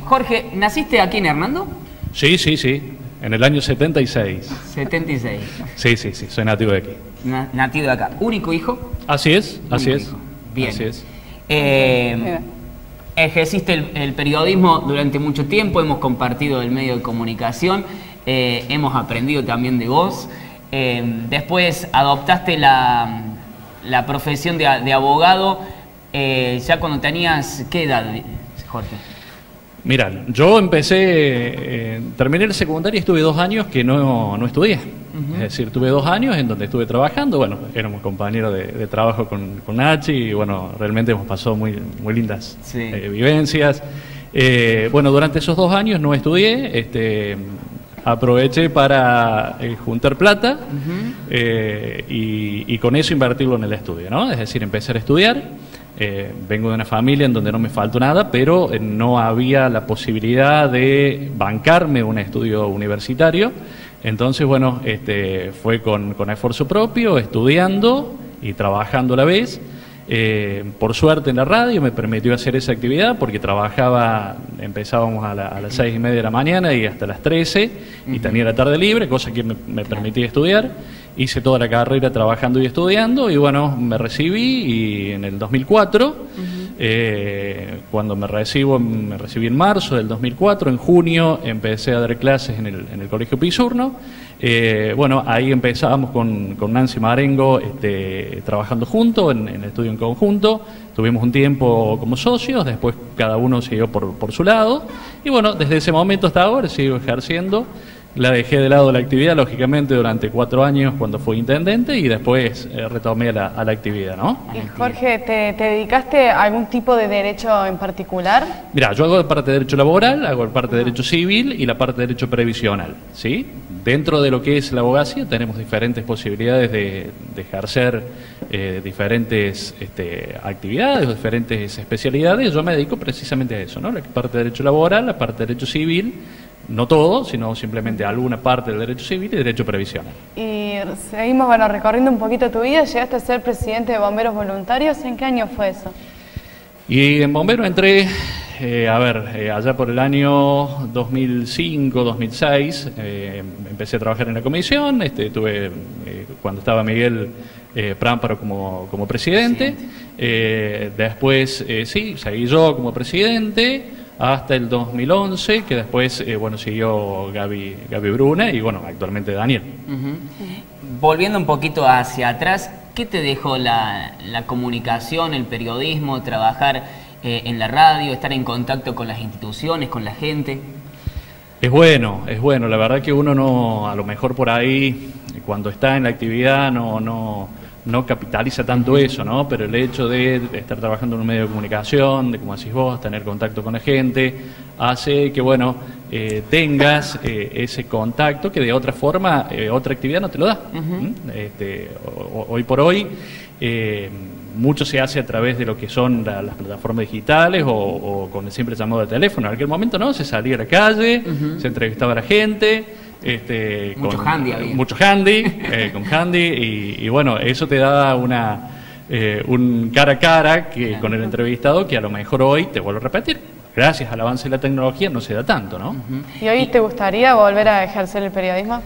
Jorge, ¿naciste aquí en Hernando? Sí, sí, sí. En el año 76. 76. Sí, sí, sí. Soy nativo de aquí. Nativo de acá. ¿Único hijo? Así es, así es. Bien. Así es. Ejerciste el periodismo durante mucho tiempo, hemos compartido el medio de comunicación, hemos aprendido también de vos. Después adoptaste la profesión de abogado ya cuando tenías... ¿Qué edad, Jorge? Mira, yo empecé, terminé el secundario y estuve 2 años que no estudié. Es decir, tuve 2 años en donde estuve trabajando. Bueno, éramos compañeros de trabajo con Nachi y bueno, realmente hemos pasado muy lindas vivencias. Bueno, durante esos 2 años no estudié, aproveché para juntar plata y con eso invertirlo en el estudio, ¿no? Es decir, empezar a estudiar. Vengo de una familia en donde no me faltó nada, pero no había la posibilidad de bancarme un estudio universitario. Entonces, bueno, fue con esfuerzo propio, estudiando y trabajando a la vez. Por suerte en la radio me permitió hacer esa actividad porque empezábamos a las 6:30 de la mañana y hasta las 13 y tenía la tarde libre, cosa que me permitía estudiar. Hice toda la carrera trabajando y estudiando y bueno, me recibí y en el 2004, cuando me recibí en marzo del 2004, en junio empecé a dar clases en el Colegio Pisurno. Bueno, ahí empezábamos con Nancy Marengo trabajando juntos, en el estudio en conjunto. Tuvimos un tiempo como socios, después cada uno siguió por su lado. Y bueno, desde ese momento hasta ahora sigo ejerciendo. La dejé de lado la actividad, lógicamente, durante 4 años cuando fui intendente y después retomé a la actividad, ¿no? Y Jorge, ¿te dedicaste a algún tipo de derecho en particular? Mira, yo hago parte de derecho laboral, hago parte de derecho civil y la parte de derecho previsional, ¿sí? Dentro de lo que es la abogacía tenemos diferentes posibilidades de ejercer diferentes actividades o diferentes especialidades. Yo me dedico precisamente a eso, ¿no? La parte de derecho laboral, la parte de derecho civil. No todo, sino simplemente alguna parte del derecho civil y derecho previsional. Y seguimos, recorriendo un poquito tu vida. Llegaste a ser presidente de Bomberos Voluntarios. ¿En qué año fue eso? Y en Bomberos entré, allá por el año 2005, 2006, empecé a trabajar en la comisión. Tuve, cuando estaba Miguel Prámparo como presidente. Después, seguí yo como presidente. Hasta el 2011, que después, siguió Gaby Bruna y, actualmente Daniel. Volviendo un poquito hacia atrás, ¿qué te dejó la comunicación, el periodismo, trabajar en la radio, estar en contacto con las instituciones, con la gente? Es bueno, la verdad que uno a lo mejor por ahí, cuando está en la actividad, no capitaliza tanto eso, ¿no? Pero el hecho de estar trabajando en un medio de comunicación, de como decís vos, tener contacto con la gente, hace que, tengas ese contacto que de otra forma, otra actividad no te lo da. Hoy por hoy, mucho se hace a través de lo que son las plataformas digitales o con el simple llamado de teléfono. En aquel momento no, se salía a la calle, se entrevistaba a la gente. Mucho handy había. Mucho handy, con handy y bueno, eso te da un cara a cara con el entrevistado que a lo mejor hoy, te vuelvo a repetir, gracias al avance de la tecnología no se da tanto, ¿no? ¿Y hoy te gustaría volver a ejercer el periodismo?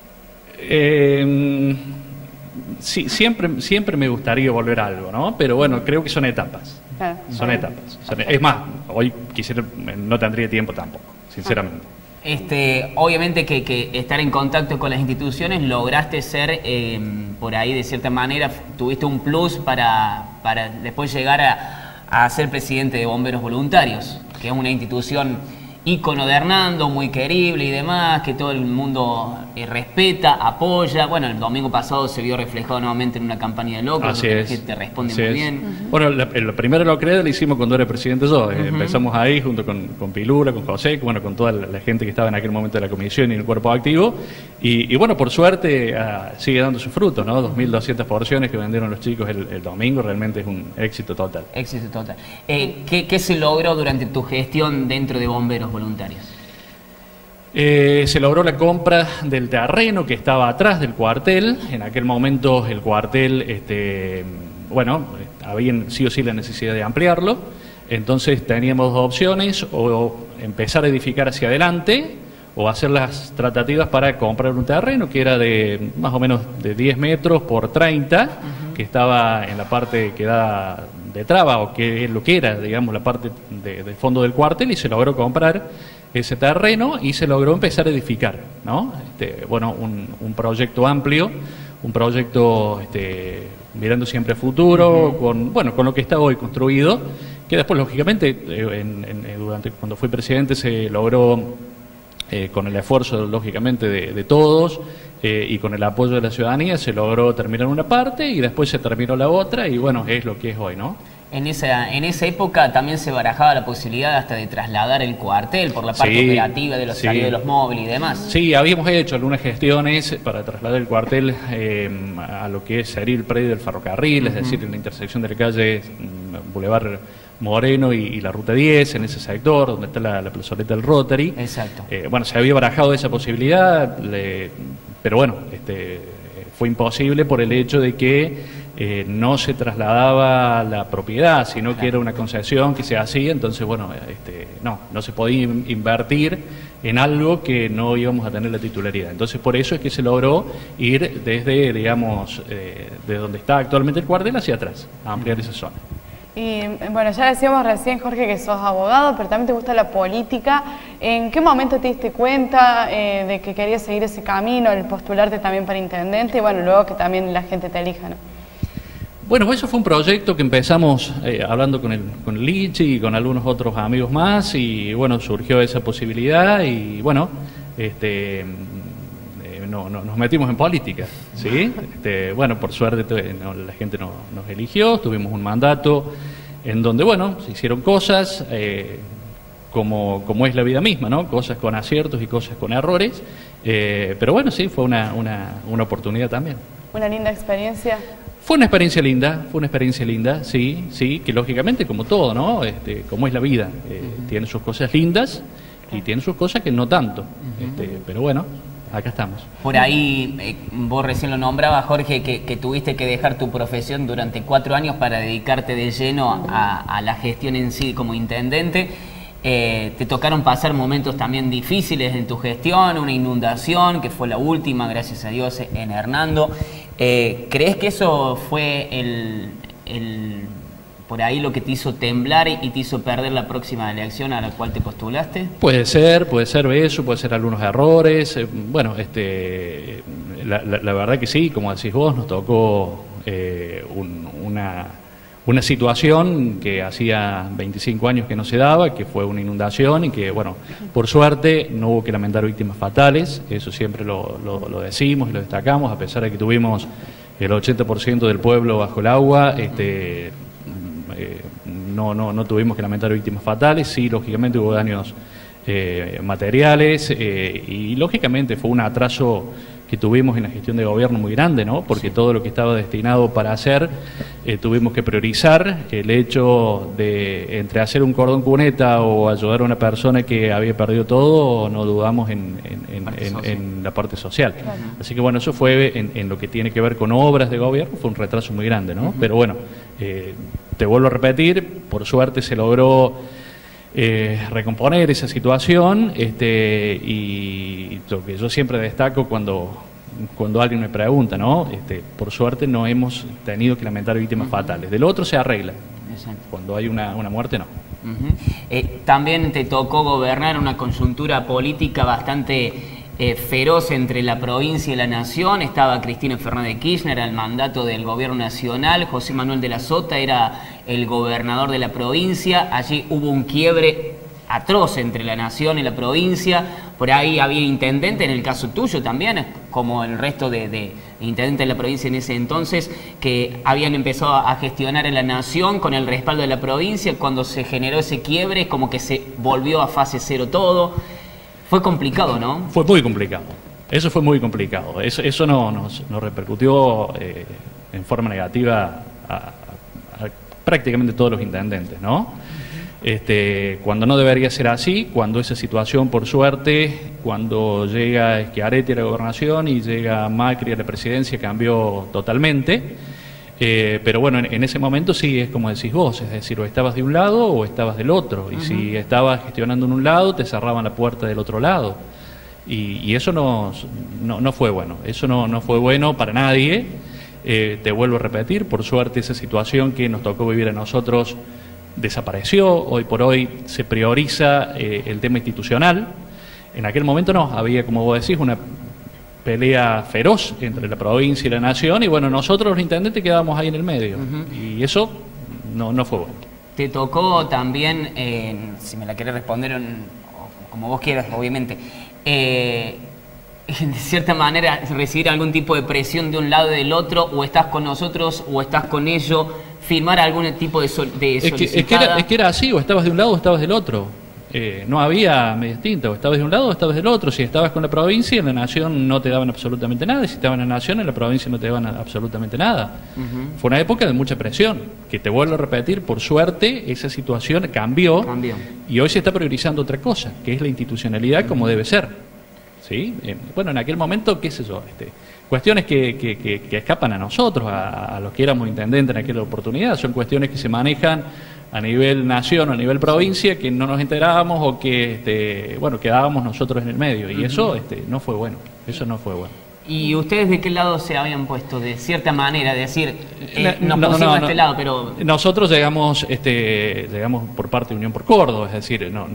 Sí, siempre me gustaría volver a algo, ¿no? Pero bueno, creo que son etapas. Son etapas. Es más, hoy no tendría tiempo tampoco, sinceramente. Obviamente que estar en contacto con las instituciones lograste ser, por ahí de cierta manera, tuviste un plus para después llegar a ser presidente de Bomberos Voluntarios, que es una institución ícono de Hernando, muy querible y demás, que todo el mundo respeta, apoya. Bueno, el domingo pasado se vio reflejado nuevamente en una campaña de locos, así es. Que te responde muy bien. Bueno, lo primero lo creé lo hicimos cuando era presidente yo. Empezamos ahí junto con Pilula, con José, con toda la gente que estaba en aquel momento de la comisión y en el cuerpo activo. Y bueno, por suerte sigue dando sus frutos, ¿no? 2.200 porciones que vendieron los chicos el domingo, realmente es un éxito total. Éxito total. ¿Qué se logró durante tu gestión dentro de Bomberos Voluntarios? Se logró la compra del terreno que estaba atrás del cuartel. En aquel momento el cuartel, había sí o sí la necesidad de ampliarlo. Entonces teníamos dos opciones, o empezar a edificar hacia adelante, o hacer las tratativas para comprar un terreno que era de más o menos de 10 metros por 30, que estaba en la parte que da de traba, o que es lo que era, digamos, la parte del fondo del cuartel, y se logró comprar ese terreno y se logró empezar a edificar, ¿no? Bueno, un proyecto amplio, un proyecto mirando siempre a futuro, con lo que está hoy construido, que después, lógicamente, cuando fui presidente se logró, con el esfuerzo, lógicamente, de todos, y con el apoyo de la ciudadanía, se logró terminar una parte y después se terminó la otra, y bueno, es lo que es hoy, ¿no? En esa época también se barajaba la posibilidad hasta de trasladar el cuartel por la parte operativa de los horarios de los móviles y demás. Sí, habíamos hecho algunas gestiones para trasladar el cuartel a lo que sería el predio del ferrocarril, es decir, en la intersección de la calle Boulevard Moreno y la Ruta 10, en ese sector donde está la plazoleta del Rotary. Exacto. Bueno, se había barajado esa posibilidad, pero bueno, fue imposible por el hecho de que no se trasladaba la propiedad, sino que era una concesión que se hacía. Entonces, bueno, no se podía invertir en algo que no íbamos a tener la titularidad. Entonces, por eso es que se logró ir desde, digamos, de donde está actualmente el cuartel hacia atrás, a ampliar esa zona. Y bueno, ya decíamos recién, Jorge, que sos abogado, pero también te gusta la política. ¿En qué momento te diste cuenta de que querías seguir ese camino, el postularte también para intendente, y bueno, luego que también la gente te elija, ¿no? Bueno, eso fue un proyecto que empezamos hablando con el Lichi y con algunos otros amigos más, y bueno, surgió esa posibilidad y bueno, nos metimos en política, ¿sí? Bueno, por suerte la gente nos eligió, tuvimos un mandato en donde, bueno, se hicieron cosas como es la vida misma, ¿no? Cosas con aciertos y cosas con errores, pero bueno, sí, fue una oportunidad también. Una linda experiencia. Fue una experiencia linda, sí, que lógicamente, como todo, ¿no? Como es la vida, tiene sus cosas lindas y tiene sus cosas que no tanto, pero bueno, acá estamos. Por ahí, vos recién lo nombrabas, Jorge, que tuviste que dejar tu profesión durante 4 años para dedicarte de lleno a la gestión en sí como intendente. Te tocaron pasar momentos también difíciles en tu gestión, una inundación, que fue la última, gracias a Dios, en Hernando. ¿Crees que eso fue por ahí lo que te hizo temblar y te hizo perder la próxima elección a la cual te postulaste? Puede ser eso, puede ser algunos errores. Bueno, la verdad que sí, como decís vos, nos tocó una situación que hacía 25 años que no se daba, que fue una inundación y que, bueno, por suerte no hubo que lamentar víctimas fatales. Eso siempre lo decimos y lo destacamos, a pesar de que tuvimos el 80% del pueblo bajo el agua. No tuvimos que lamentar víctimas fatales. Sí, lógicamente hubo daños materiales y lógicamente fue un atraso que tuvimos en la gestión de gobierno muy grande, ¿no? Porque todo lo que estaba destinado para hacer, tuvimos que priorizar el hecho de entre hacer un cordón cuneta o ayudar a una persona que había perdido todo, no dudamos en la parte social. Claro. Así que bueno, eso fue en lo que tiene que ver con obras de gobierno, fue un retraso muy grande, ¿no? Pero bueno, te vuelvo a repetir, por suerte se logró recomponer esa situación, y lo que yo siempre destaco cuando alguien me pregunta, ¿no? Por suerte no hemos tenido que lamentar víctimas fatales. De lo otro se arregla. Exacto. Cuando hay una muerte, no. También te tocó gobernar una coyuntura política bastante feroz entre la provincia y la nación. Estaba Cristina Fernández de Kirchner al mandato del gobierno nacional, José Manuel de la Sota era el gobernador de la provincia. Allí hubo un quiebre atroz entre la nación y la provincia. Por ahí había intendente, en el caso tuyo también, como el resto de intendentes de la provincia en ese entonces, que habían empezado a gestionar en la nación con el respaldo de la provincia. Cuando se generó ese quiebre, como que se volvió a fase cero todo. Fue complicado, ¿no? Fue muy complicado. Eso fue muy complicado. Eso nos repercutió en forma negativa a prácticamente todos los intendentes, ¿no? Cuando no debería ser así, cuando esa situación, por suerte, cuando llega Schiaretti a la gobernación y llega Macri a la presidencia, cambió totalmente. Pero bueno, en ese momento sí es como decís vos, es decir, o estabas de un lado o estabas del otro, y si estabas gestionando en un lado, te cerraban la puerta del otro lado, y eso no fue bueno, eso no fue bueno para nadie. Te vuelvo a repetir, por suerte esa situación que nos tocó vivir a nosotros desapareció, hoy por hoy se prioriza el tema institucional. En aquel momento no, había, como vos decís, una pelea feroz entre la provincia y la nación, y bueno, nosotros los intendentes quedábamos ahí en el medio, y eso no fue bueno. Te tocó también, si me la querés responder como vos quieras, obviamente, de cierta manera recibir algún tipo de presión de un lado y del otro, o estás con nosotros o estás con ellos, firmar algún tipo de solicitada. Es que era así, o estabas de un lado o estabas del otro. No había media tinta, o estabas de un lado o estabas del otro. Si estabas con la provincia, en la nación no te daban absolutamente nada, y si estabas en la nación, en la provincia no te daban absolutamente nada. Fue una época de mucha presión, que te vuelvo a repetir, por suerte esa situación cambió. Y hoy se está priorizando otra cosa, que es la institucionalidad como debe ser. ¿Sí? Bueno, en aquel momento, qué sé yo, cuestiones que escapan a nosotros, a los que éramos intendentes en aquella oportunidad, son cuestiones que se manejan a nivel nación o a nivel provincia, que no nos enterábamos o que bueno, quedábamos nosotros en el medio, y eso no fue bueno, eso no fue bueno. ¿Y ustedes de qué lado se habían puesto? De cierta manera, decir, nos pusimos a este lado, pero... Nosotros llegamos por parte de Unión por Córdoba, es decir, nos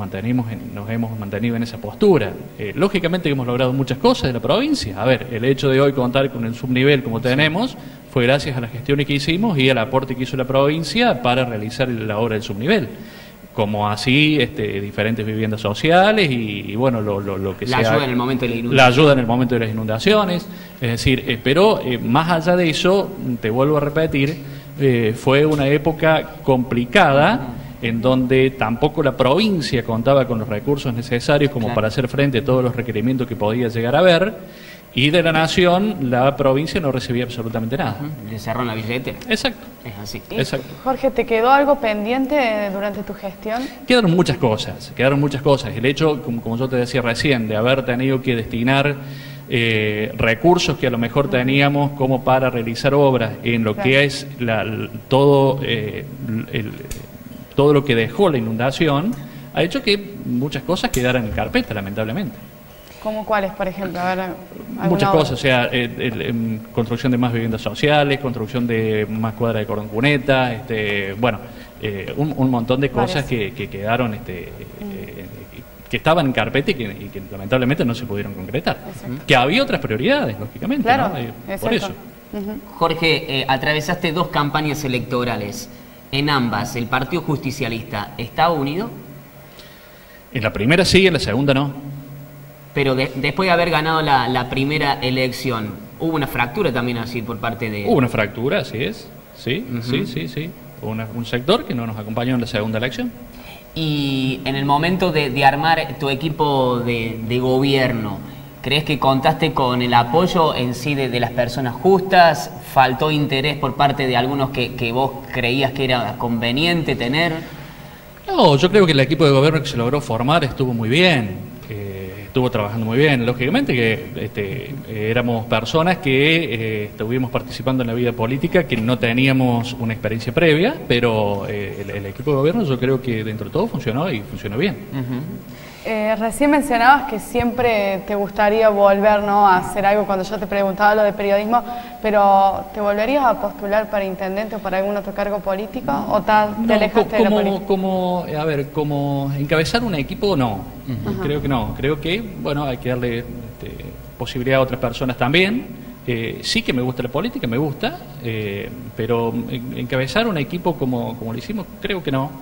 hemos mantenido en esa postura. Lógicamente hemos logrado muchas cosas de la provincia. A ver, el hecho de hoy contar con el subnivel como tenemos fue gracias a las gestiones que hicimos y al aporte que hizo la provincia para realizar la obra del subnivel. Como así diferentes viviendas sociales y bueno, lo que sea. La ayuda en el momento de la inundación. La ayuda en el momento de las inundaciones. Es decir, pero más allá de eso, te vuelvo a repetir, fue una época complicada en donde tampoco la provincia contaba con los recursos necesarios como para hacer frente a todos los requerimientos que podía llegar a haber. Y de la nación, la provincia no recibía absolutamente nada. Le cerraron la billetera. Exacto. Es así. Exacto. Jorge, ¿te quedó algo pendiente durante tu gestión? Quedaron muchas cosas. El hecho, como yo te decía recién, de haber tenido que destinar recursos que a lo mejor teníamos como para realizar obras en lo que es todo lo que dejó la inundación, ha hecho que muchas cosas quedaran en carpeta, lamentablemente. ¿Cómo cuáles, por ejemplo? A ver, muchas cosas, o sea, construcción de más viviendas sociales, construcción de más cuadras de cordón cuneta, bueno, un montón de cosas que quedaron, que estaban en carpeta y que lamentablemente no se pudieron concretar. Que había otras prioridades, lógicamente, claro, ¿no? Por eso. Jorge, atravesaste 2 campañas electorales. En ambas, ¿el Partido Justicialista está unido? En la primera sí, en la segunda no. Pero después de haber ganado la primera elección, ¿hubo una fractura también así por parte de...? Hubo una fractura, así es. Sí. Hubo un sector que no nos acompañó en la segunda elección. Y en el momento de armar tu equipo de gobierno, ¿crees que contaste con el apoyo en sí de las personas justas? ¿Faltó interés por parte de algunos que vos creías que era conveniente tener? No, yo creo que el equipo de gobierno que se logró formar estuvo muy bien. Estuvo trabajando muy bien. Lógicamente que éramos personas que estuvimos participando en la vida política, que no teníamos una experiencia previa, pero el equipo de gobierno yo creo que dentro de todo funcionó y funcionó bien. Recién mencionabas que siempre te gustaría volver, ¿no?, a hacer algo cuando yo te preguntaba lo de periodismo, pero ¿te volverías a postular para intendente o para algún otro cargo político o te alejaste de la política? Como encabezar un equipo, no. Creo que no. Creo que, bueno, hay que darle posibilidad a otras personas también. Sí que me gusta la política, me gusta, pero encabezar un equipo como lo hicimos, creo que no.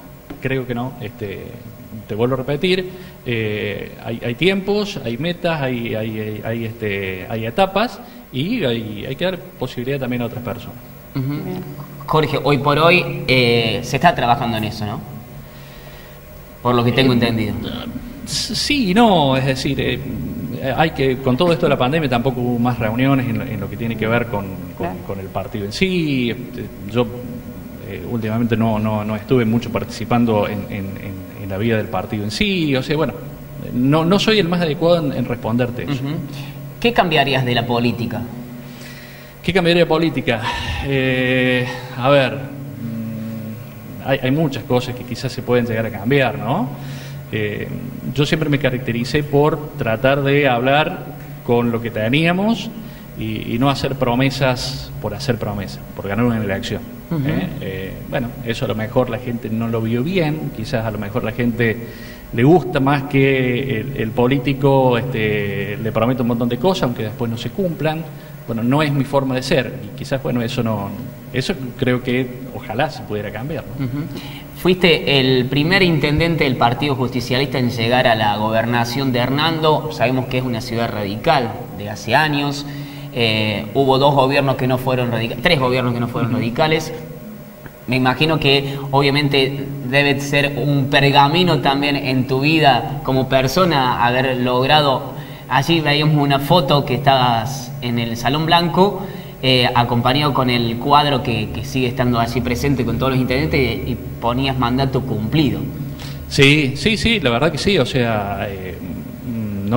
Te vuelvo a repetir, hay tiempos, hay metas, hay etapas y hay que dar posibilidad también a otras personas. Jorge, hoy por hoy se está trabajando en eso, ¿no? Por lo que tengo entendido. Sí y no, es decir, con todo esto de la pandemia tampoco hubo más reuniones en lo que tiene que ver con el partido en sí. Yo últimamente no estuve mucho participando en la vida del partido en sí, o sea, bueno, no soy el más adecuado en responderte eso. ¿Qué cambiarías de la política? ¿Qué cambiaría de política? A ver, hay muchas cosas que quizás se pueden llegar a cambiar, ¿no? Yo siempre me caractericé por tratar de hablar con lo que teníamos y no hacer promesas por hacer promesas, por ganar una elección. Bueno, eso a lo mejor la gente no lo vio bien, quizás a lo mejor la gente le gusta más que el político le promete un montón de cosas, aunque después no se cumplan. Bueno, no es mi forma de ser y quizás, bueno, eso creo que ojalá se pudiera cambiar, ¿no? Fuiste el primer intendente del Partido Justicialista en llegar a la gobernación de Hernando. Sabemos que es una ciudad radical de hace años. Hubo tres gobiernos que no fueron radicales. Me imagino que obviamente debe ser un pergamino también en tu vida como persona haber logrado. Allí veíamos una foto que estabas en el Salón Blanco, acompañado con el cuadro que sigue estando allí presente con todos los intendentes y ponías mandato cumplido. Sí, la verdad que sí, o sea, no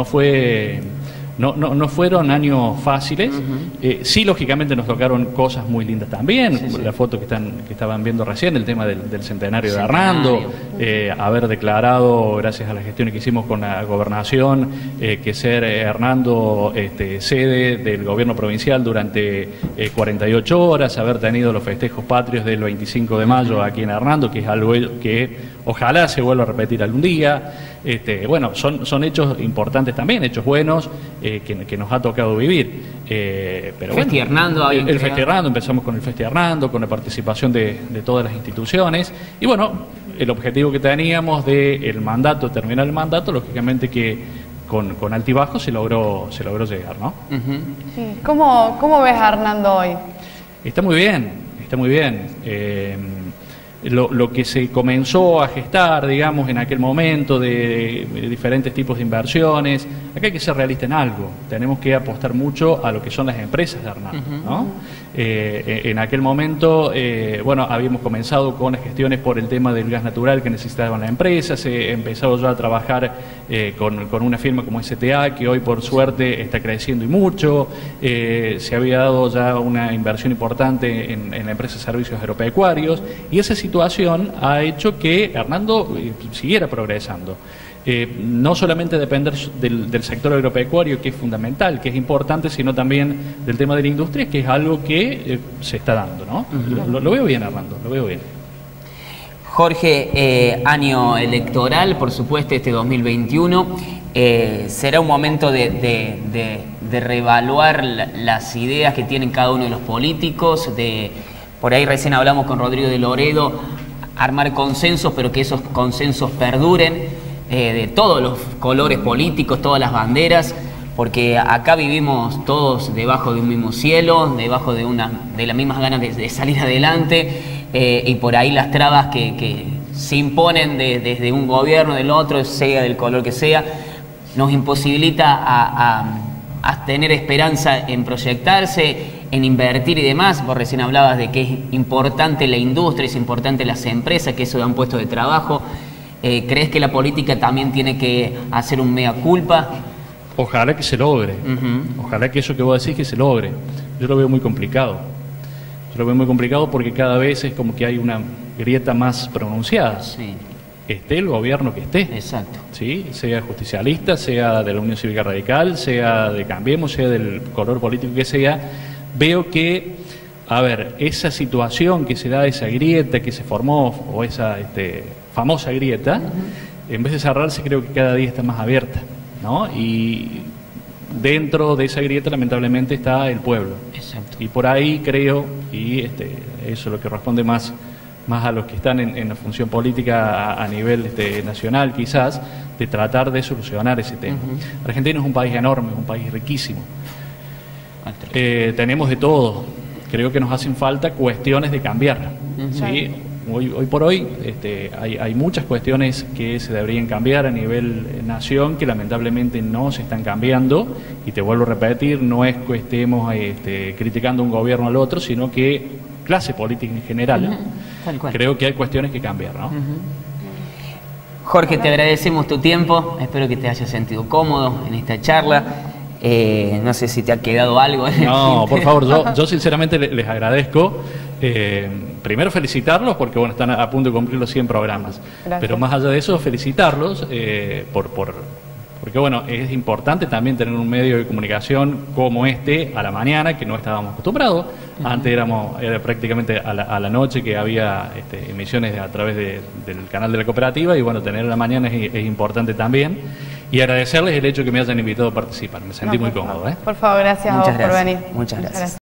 fueron años fáciles. Sí, lógicamente nos tocaron cosas muy lindas también. Sí. La foto que estaban viendo recién, el tema del centenario de Hernando, haber declarado, gracias a las gestiones que hicimos con la gobernación, que ser Hernando sede del gobierno provincial durante 48 horas, haber tenido los festejos patrios del 25 de mayo aquí en Hernando, que es algo que ojalá se vuelva a repetir algún día. Bueno, son hechos importantes también, hechos buenos que nos ha tocado vivir. Pero Festi Hernando, el Festi Hernando, empezamos con el Festi Hernando, con la participación de todas las instituciones. Y bueno, el objetivo que teníamos del mandato, terminar el mandato, lógicamente que con altibajos se logró llegar, ¿no? Sí. ¿Cómo ves a Hernando hoy? Está muy bien, está muy bien. Lo que se comenzó a gestar, digamos, en aquel momento de diferentes tipos de inversiones, acá hay que ser realista en algo, tenemos que apostar mucho a lo que son las empresas de Hernando, ¿no? En aquel momento, bueno, habíamos comenzado con las gestiones por el tema del gas natural que necesitaban las empresas, se empezó ya a trabajar con una firma como STA, que hoy por suerte está creciendo y mucho, se había dado ya una inversión importante en la empresa de servicios agropecuarios, y esa situación ha hecho que Hernando siguiera progresando. No solamente depender del sector agropecuario, que es fundamental, que es importante, sino también del tema de la industria, que es algo que se está dando, ¿no? Lo veo bien, Hernando, lo veo bien. Jorge, año electoral, por supuesto, este 2021. Será un momento de reevaluar las ideas que tienen cada uno de los políticos, por ahí recién hablamos con Rodrigo de Loredo, armar consensos, pero que esos consensos perduren, de todos los colores políticos, todas las banderas, porque acá vivimos todos debajo de un mismo cielo, debajo de las mismas ganas de salir adelante, y por ahí las trabas que se imponen desde un gobierno, del otro, sea del color que sea, nos imposibilita a tener esperanza en proyectarse, en invertir y demás. Vos recién hablabas de que es importante la industria, es importante las empresas, que eso da un puesto de trabajo. ¿Crees que la política también tiene que hacer un mea culpa? Ojalá que se logre. Ojalá que eso que vos decís que se logre. Yo lo veo muy complicado. Yo lo veo muy complicado porque cada vez es como que hay una grieta más pronunciada. Sí. Esté el gobierno que esté. Exacto. ¿Sí? Sea justicialista, sea de la Unión Cívica Radical, sea de Cambiemos, sea del color político que sea, veo que, a ver, esa situación que se da, esa grieta que se formó, o esa famosa grieta, en vez de cerrarse, creo que cada día está más abierta, ¿no? Y dentro de esa grieta, lamentablemente, está el pueblo. Exacto. Y por ahí creo, y eso es lo que responde más a los que están en la función política a nivel nacional, quizás, de tratar de solucionar ese tema. Argentina es un país enorme, es un país riquísimo. Tenemos de todo. Creo que nos hacen falta cuestiones de cambiar. ¿Sí? Hoy por hoy hay muchas cuestiones que se deberían cambiar a nivel nación que lamentablemente no se están cambiando, y te vuelvo a repetir, no es que estemos criticando un gobierno al otro, sino que clase política en general. Tal cual. Creo que hay cuestiones que cambiar, ¿no? Jorge, te agradecemos tu tiempo, espero que te hayas sentido cómodo en esta charla. No sé si te ha quedado algo. No, por favor, yo sinceramente les agradezco. Primero felicitarlos porque bueno, están a punto de cumplir los 100 programas. Gracias. Pero más allá de eso, felicitarlos porque bueno, es importante también tener un medio de comunicación como este a la mañana, que no estábamos acostumbrados. Antes era prácticamente a la noche que había emisiones a través del canal de la cooperativa, y bueno, tener a la mañana es importante también. Y agradecerles el hecho que me hayan invitado a participar. Me sentí muy cómodo. Por favor, gracias a vos por venir. Muchas gracias.